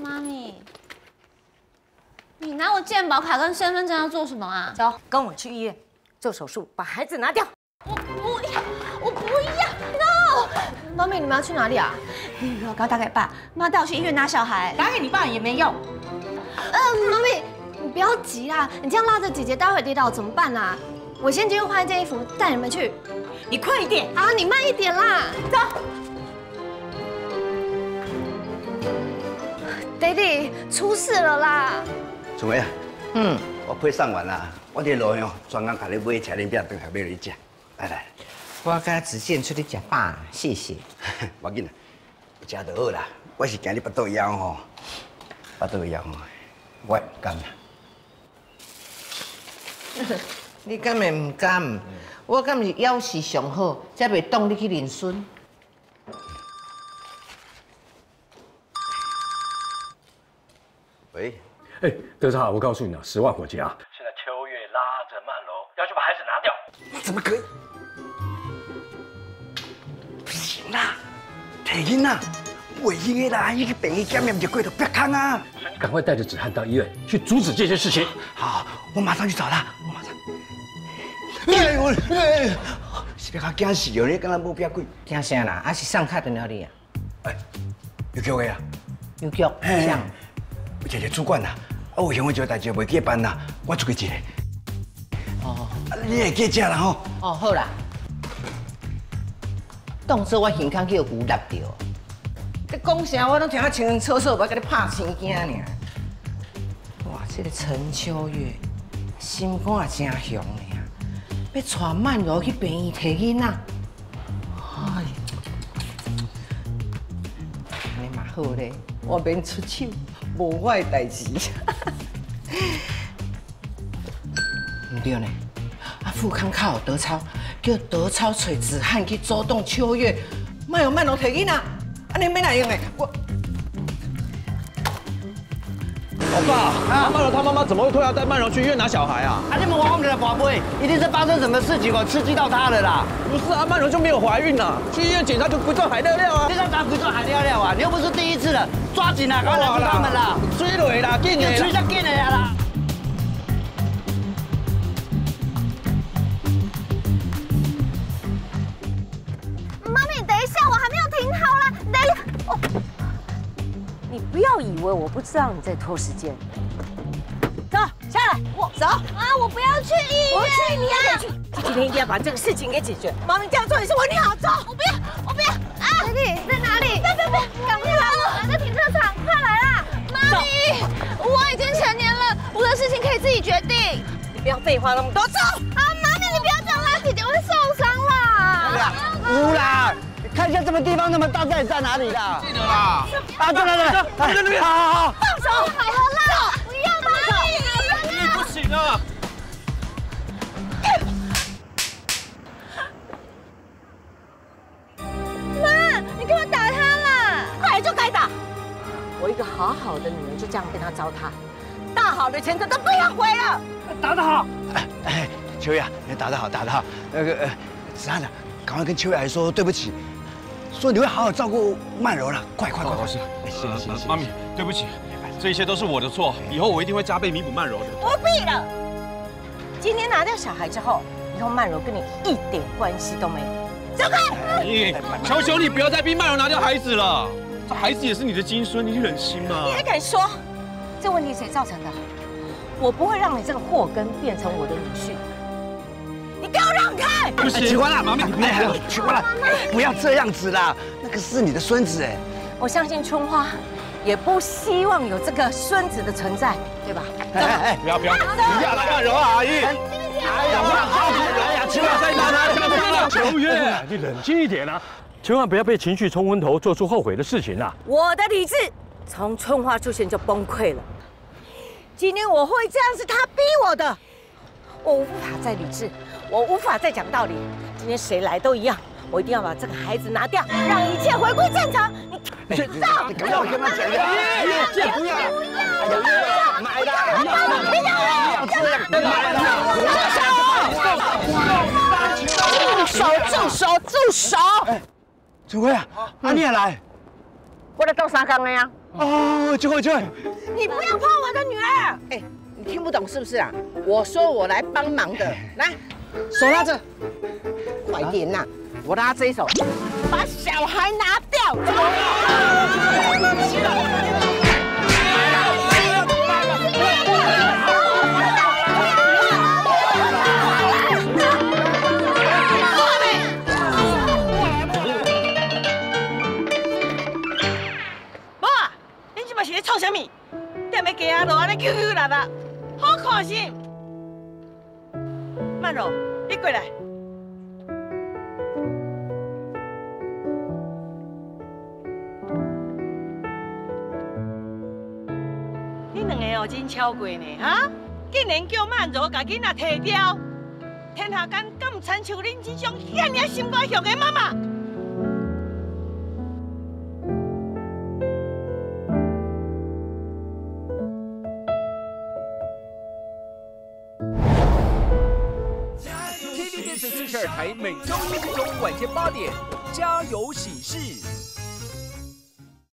妈咪，你拿我健保卡跟身份证要做什么啊？ 走，跟我去医院做手术，把孩子拿掉。 我不要 ，no！ 妈咪，你们要去哪里啊？ 我刚打给爸妈，带我去医院拿小孩。 打给你爸也没用。 妈咪，你不要急啦，你这样拉着姐姐，待会跌倒怎么办啊？我先进去换一件衣服，带你们去。 你快一点啊！你慢一点啦， 走。 Daddy， 出事了啦！ 春薇啊，我配送完啦，我伫路上专工甲你买车轮饼回来买你食。来， 我甲子健出去食饱，谢谢。 无要紧啦，有食就好啦。我是惊你腹肚枵吼，腹肚枵吼，我唔甘啦。 你敢会唔甘？我敢是腰势上好，才袂当你去认孙。 喂， 哎，德超，我告诉你啊，10万火急啊！ 现在秋月拉着曼柔要去把孩子拿掉， 我怎么可以？不行啦，提囡仔，袂用的啦，伊去病院检验就过头别康啊！ 所以你赶快带着子涵到医院去阻止这件事情。 好，我马上去找他，我马上。是别较惊死哦，你敢若目标鬼？ 惊啥啦？还是送卡电话你啊？ 哎，有叫的啊？ 有叫啥？ 有一个主管啦，有乡会做代志袂记办啦，我出去一个。 哦， 你会记遮啦吼？ 哦，好啦。当作我耳孔叫牛夹着。你讲啥我拢听得清清楚楚，我甲你拍生惊尔。哇，这个陈秋月心肝也真雄呢。要带曼柔去病院提囡仔，哎，安尼嘛好咧，我免出手，无我的代志。唔对呢，富康靠有德超，叫德超找子涵去阻挡秋月，莫让曼柔提囡仔，安尼免哪用的？我。 老爸，曼柔她妈妈怎么会突然带曼柔去医院拿小孩啊？ 你们玩我们的宝贝，一定是发生什么事情刺激到她了啦。 不是啊，曼柔就没有怀孕啊，去医院检查就不做海料料啊。 这张咋不做海料料啊？你又不是第一次了，抓紧了，赶快拦住他们啦！ 追落啦，紧的啦， 追就紧的啦。 妈咪，等一下，我还没有停好啦，等一下。哦， 你不要以为我不知道你在拖时间。走，下来，我走啊！ 我不要去医院， 我去，你也得去。今天一定要把这个事情给解决。妈咪这样做也是为你好，走。 我不要啊！弟弟在哪里？不，赶快来我在停车场，快来啦！ 妈咪，我已经成年了，我的事情可以自己决定。 你不要废话那么多，走。 啊，妈咪，你不要这样啦，姐姐会受伤啦。 乌啦，看一下这个地方那么大，在哪里啦？ 记得啦。 啊，对，好。 放手，好了啦，不要妈咪， 你不行啊。 妈，你给我打他啦！ 本来就该打。我一个好好的女人就这样跟他糟蹋，大好的前程都不要毁了。 打得好。 秋月啊，你打得好，打得好。那个子涵啊，赶快跟秋月说对不起，说你会好好照顾曼柔了。快！行。 妈咪，对不起，这一切都是我的错，以后我一定会加倍弥补曼柔的。 不必了。今天拿掉小孩之后，以后曼柔跟你一点关系都没有。走开！ 你，求求你不要再逼曼柔拿掉孩子了，这孩子也是你的金孙，你忍心吗？ 你还敢说？这问题谁造成的？我不会让你这个祸根变成我的女婿。你给我让开！ 不行， 奇怪了， 妈咪， 奇怪了，不要这样子啦，那个是你的孙子哎。 我相信春花也不希望有这个孙子的存在，对吧？ 不要了，曼柔啊，阿姨。 千万再拿他，秋月，你冷静一点啊，千万不要被情绪冲昏头，做出后悔的事情啊！ 我的理智从春花出现就崩溃了。今天我会这样是他逼我的，我无法再理智，我无法再讲道理。今天谁来都一样，我一定要把这个孩子拿掉，让一切回归正常。你走！ 你不要跟他讲呀！不要！买的！不要这样！ 住手！ 春辉啊，你也来？ 我来做三工的呀。 哦，秋慧， 你不要碰我的女儿！ 哎，你听不懂是不是啊？我说我来帮忙的，来，手拉着，快点呐！我拉这一手，把小孩拿掉。 你创啥物？踮咧街仔路安尼扭扭拉拉，好看是？曼柔，你过来。你两个哦真超过呢，哈！竟然叫曼柔把囡仔摕掉，天下间敢唔亲像恁这种遐尔心肝向的妈妈？ TVBS 42台每周一中午晚间8点，《家有喜事》。